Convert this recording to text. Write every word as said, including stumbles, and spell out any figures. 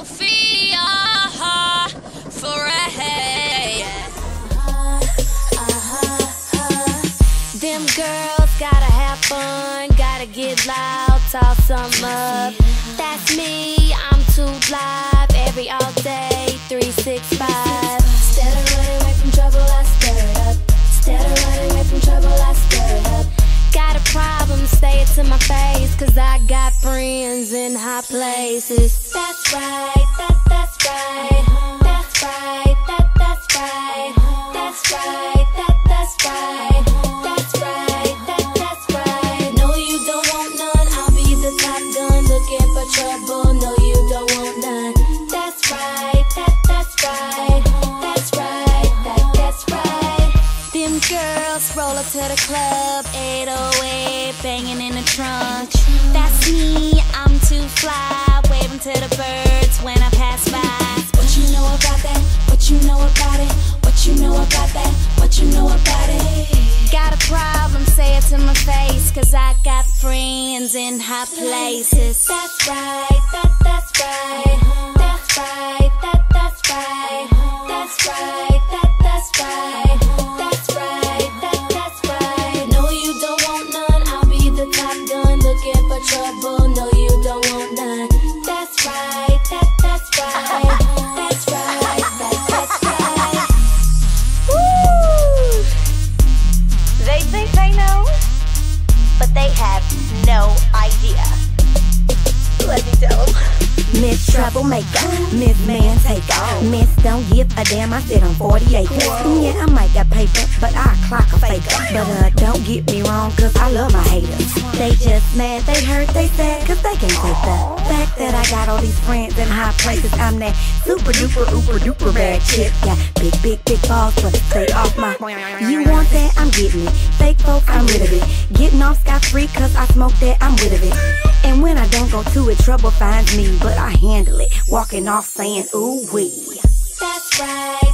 Sophia for a hey. Them girls gotta have fun, gotta get loud, talk some up. That's me, I'm too live, every all day, three sixty-five. Instead of running away from trouble, I stir it up. Instead of running away from trouble, I stir it up. Got a problem, say it to my face, cause I got friends in high places. That's right, that, that's right. That's right, that, that's right. That's right, that, that's right. That's right, that, that's right. No, you don't want none, I'll be the top gun looking for trouble. No, you don't want none. That's right, that, that's right. That's right, that, that's right. Them girls roll up to the club, eight oh eight, banging in the trunk. That's me, I'm too fly, waving to the birds when I pass by. What you know about that? What you know about it? What you know about that? What you know about it? Got a problem, say it to my face, cause I got friends in high places. That's right, that, that's right. That's right, that, that's right. That's right, that, that's right. That's right, that, that's right. No, you don't want none, I'll be the top gun looking for trouble. No, you don't want none. That's right, that, that's right. That's right, that, that's right. Woo! They think they know, but they have no idea. Let me tell them. Miss Troublemaker, Miss Man Taker, Miss Don't Give a Damn, I sit on forty acres. Yeah, I might got paper, but I clock a faker. But uh, don't get me wrong, cause I love my haters. They just mad, they hurt, they sad, cause they can't take the fact that I got all these friends in high places. I'm that super duper, ooper duper bad chick. Got big, big, big balls, but stay off my. You want that? I'm getting it. Fake folks, I'm rid of it. Getting off scot-free, cause I smoke that, I'm rid of it. And when I don't go to it, trouble finds me, but I handle it. Walking off saying, ooh wee. That's right.